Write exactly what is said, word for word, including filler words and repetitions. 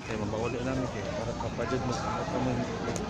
Kaya mabawali namin kay para kapadod mo sa kamo